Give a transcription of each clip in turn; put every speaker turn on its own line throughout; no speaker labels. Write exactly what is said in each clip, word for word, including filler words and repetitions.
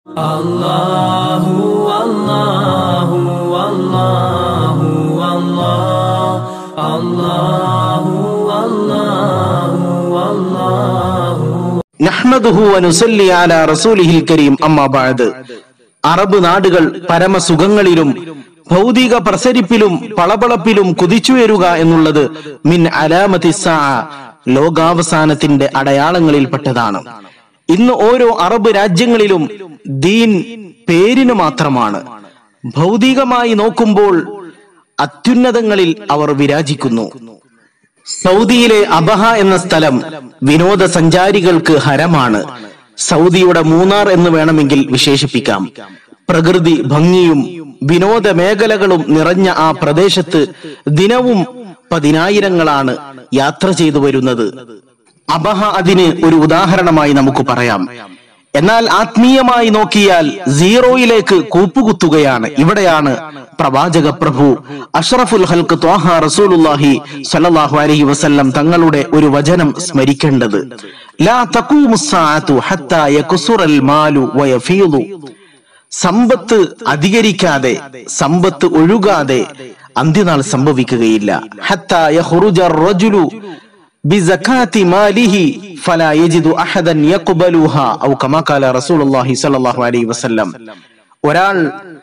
Allahu Allahu Allahu Allah Allahu Allahu Allahu
നഹ്മദുഹു വനുസല്ലി അലാ റസൂലിഹിൽ കരീം. അമ്മാ ബഅദ്. Arab നാടുകൾ പരമസുഖങ്ങളിലും ഭൗതിക പ്രസരിപ്പിലും പളപളപ്പിലും കുതിച്ചുയരുക എന്നുള്ളത് മിൻ അലാമത്തി സാഅ, ലോകാവസാനത്തിന്റെ അടയാളങ്ങളിൽപ്പെട്ടതാണ്. ഇന്ന് ഓരോ അറബ് രാജ്യങ്ങളിലും ദീൻ പേരിന് മാത്രമാണ്. ഭൗതികമായി നോക്കുമ്പോൾ അത്യുന്നതങ്ങളിൽ അവർ വിരാജിക്കുന്നു. സൗദിയിലെ അബഹ എന്ന സ്ഥലം വിനോദസഞ്ചാരികൾക്ക് ഹരമാണ്. സൗദിയുടെ മൂന്നാർ എന്ന് വേണമെങ്കിൽ വിശേഷിപ്പിക്കാം. പ്രകൃതി ഭംഗിയും വിനോദ മേഖലകളും നിറഞ്ഞ ആ പ്രദേശത്ത് ദിനവും പതിനായിരങ്ങളാണ് യാത്ര ചെയ്തു വരുന്നത്. അബഹ അതിന് ഒരു ഉദാഹരണമായി നമുക്ക് പറയാം. എന്നാൽ ആത്മീയമായി നോക്കിയാൽ സീറോയിലേക്ക് കൂപ്പുകുത്തുകയാണ്. ഇവിടെയാണ് പ്രവാചക പ്രഭു അഷ്റഫുൽ ഖൽഖ് ത്വാഹ റസൂലുള്ളാഹി സ്വല്ലല്ലാഹു അലൈഹി വസല്ലം തങ്ങളുടെ ഒരു വചനം സ്മരിക്കേണ്ടത്. ലാ തഖൂമുസ്സാഅതു ഹത്താ യക്സുറൽ മാലു വയഫീദു. സമ്പത്ത് അധികരിക്കാതെ, സമ്പത്ത് ഒഴുകാതെ അന്ത്യനാൾ സംഭവിക്കുകയില്ല. ഹത്താ യഖ്റുജർ റജുലു ബിസകാത്തി മാലിഹി ഫലാ യജിദു അഹദൻ യഖ്ബലുഹാ ഔ കമാ ഖാല റസൂലുള്ളാഹി സ്വല്ലല്ലാഹു അലൈഹി വസല്ലം. ഒരാൾ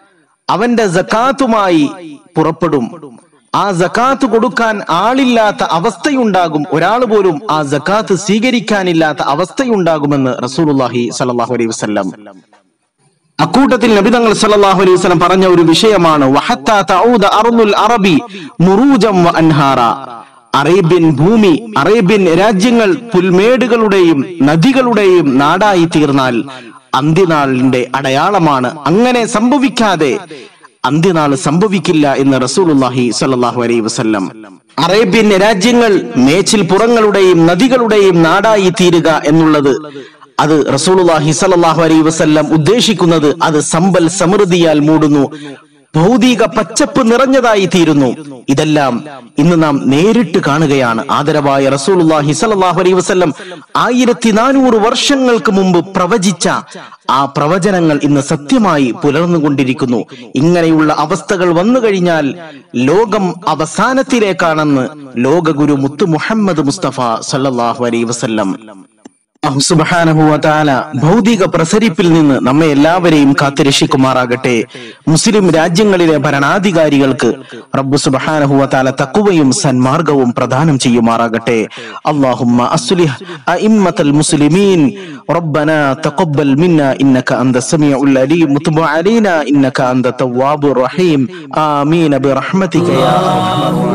അവന്റെ സകാത്തുമായി പുറപ്പെടും. ആ സകാത്ത് കൊടുക്കാൻ ആളില്ലാത്ത അവസ്ഥയുണ്ടാകും. ഒരാൾ പോലും ആ സകാത്ത് സ്വീകരിക്കാനില്ലാത്ത അവസ്ഥയുണ്ടാകുമെന്ന് റസൂലുള്ളാഹി സ്വല്ലല്ലാഹു അലൈഹി വസല്ലം. അക്കൂട്ടത്തിൽ നബി തങ്ങൾ സല്ലല്ലാഹു അലൈഹി വസല്ലം പറഞ്ഞ ഒരു വിഷയമാണ് വഹത്താ തഊദ അർളുൽ അറബി മുറൂജം വ അൻഹാറ. അറേബ്യൻ ഭൂമി, അറേബ്യൻ രാജ്യങ്ങൾ പുൽമേടുകളുടെയും നദികളുടെയും നാടായി തീർന്നാൽ അന്ത്യനാളിന്റെ അടയാളമാണ്. അങ്ങനെ സംഭവിക്കാതെ അന്ത്യനാൾ സംഭവിക്കില്ല എന്ന് റസൂലുള്ളാഹി സ്വല്ലല്ലാഹു അലൈഹി വസല്ലം. അറേബ്യൻ രാജ്യങ്ങൾ മേച്ചിൽ പുറങ്ങളുടെയും നദികളുടെയും നാടായി തീരുക എന്നുള്ളത്, അത് റസൂലുള്ളാഹി സ്വല്ലല്ലാഹു അലൈഹി വസല്ലം ഉദ്ദേശിക്കുന്നത് അത് സമ്പൽ സമൃദ്ധിയാൽ മൂടുന്നു, ഭൗതിക പച്ചപ്പ് നിറഞ്ഞതായി തീരുന്നു. ഇതെല്ലാം ഇന്ന് നാം നേരിട്ട് കാണുകയാണ്. ആദരവായ റസൂലുള്ളാഹി സ്വല്ലല്ലാഹു അലൈഹി വസല്ലം ആയിരത്തി നാനൂറ് വർഷങ്ങൾക്ക് മുമ്പ് പ്രവചിച്ച ആ പ്രവചനങ്ങൾ ഇന്ന് സത്യമായി പുലർന്നുകൊണ്ടിരിക്കുന്നു. ഇങ്ങനെയുള്ള അവസ്ഥകൾ വന്നു കഴിഞ്ഞാൽ ലോകം അവസാനത്തിലേക്കാണെന്ന് ലോകഗുരു മുത്തു മുഹമ്മദ് മുസ്തഫ സല്ലല്ലാഹു അലൈഹി വസല്ലം. അല്ലാഹു സുബ്ഹാനഹു വ തആല ഭൗതിക പ്രസരിപ്പിൽ നിന്ന് നമ്മെ എല്ലാവരെയും കാത്തുരക്ഷിക്കുമാറാകട്ടെ. മുസ്ലിം രാജ്യങ്ങളിലെ ഭരണാധികാരികൾക്ക് റബ്ബ് സുബ്ഹാനഹു വ തആല തഖ്വയും സന്മാർഗവും പ്രദാനം ചെയ്യുമാറാകട്ടെ. അല്ലാഹുമ്മ അസ്ലിഹ് അഇമ്മത്തൽ മുസ്ലിമീൻ റബ്ബനാ തഖബ്ബൽ മിന്നാ ഇന്നക അൻത സമീഉൽ അലീം വതുബ് അലൈനാ ഇന്നക അൻത തവ്വാബുർ റഹീം. ആമീൻ ബിറഹ്മതിക യാ അർഹമർ